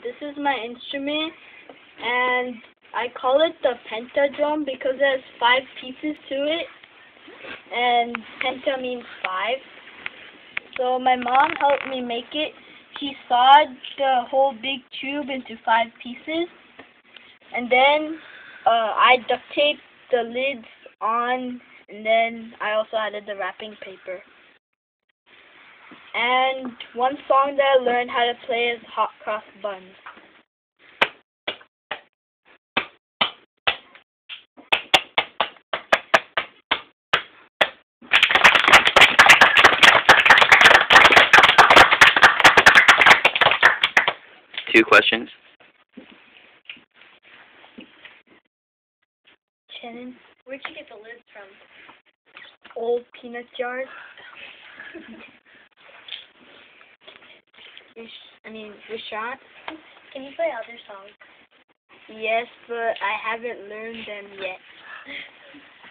this is my instrument, and I call it the pentadrum because it has 5 pieces to it, and penta means 5. So my mom helped me make it. She sawed the whole big tube into 5 pieces, and then I duct taped the lids on, and then I also added the wrapping paper. And one song that I learned how to play is Hot Crossed Buns. Two questions. Shannon, Where'd you get the lids from? old peanut jars. Rashad? Can you play other songs? Yes, but I haven't learned them yet.